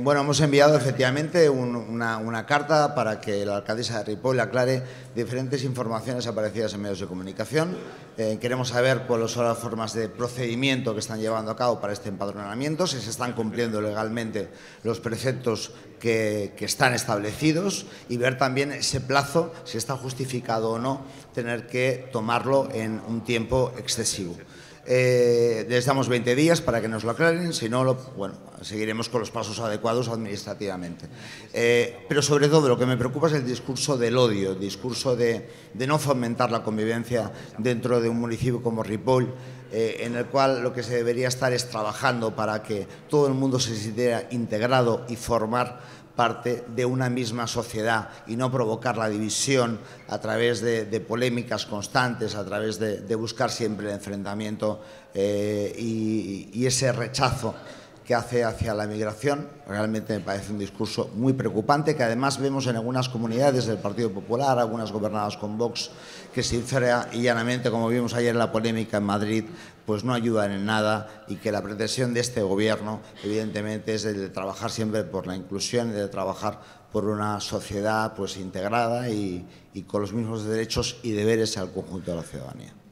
Bueno, hemos enviado efectivamente una carta para que la alcaldesa de Ripoll aclare diferentes informaciones aparecidas en medios de comunicación. Queremos saber cuáles son las formas de procedimiento que están llevando a cabo para este empadronamiento, si se están cumpliendo legalmente los preceptos que están establecidos y ver también ese plazo, si está justificado o no tener que tomarlo en un tiempo excesivo. Les damos 20 días para que nos lo aclaren, si no, bueno, seguiremos con los pasos adecuados administrativamente. Pero sobre todo lo que me preocupa es el discurso del odio, el discurso de no fomentar la convivencia dentro de un municipio como Ripoll, en el cual lo que se debería estar es trabajando para que todo el mundo se sintiera integrado y formar parte de una misma sociedad y no provocar la división a través de polémicas constantes, a través de buscar siempre el enfrentamiento y ese rechazo que hace hacia la migración. Realmente me parece un discurso muy preocupante, que además vemos en algunas comunidades del Partido Popular, algunas gobernadas con Vox, que sincera y llanamente, como vimos ayer en la polémica en Madrid, pues no ayudan en nada, y que la pretensión de este Gobierno, evidentemente, es el de trabajar siempre por la inclusión y de trabajar por una sociedad pues integrada y con los mismos derechos y deberes al conjunto de la ciudadanía.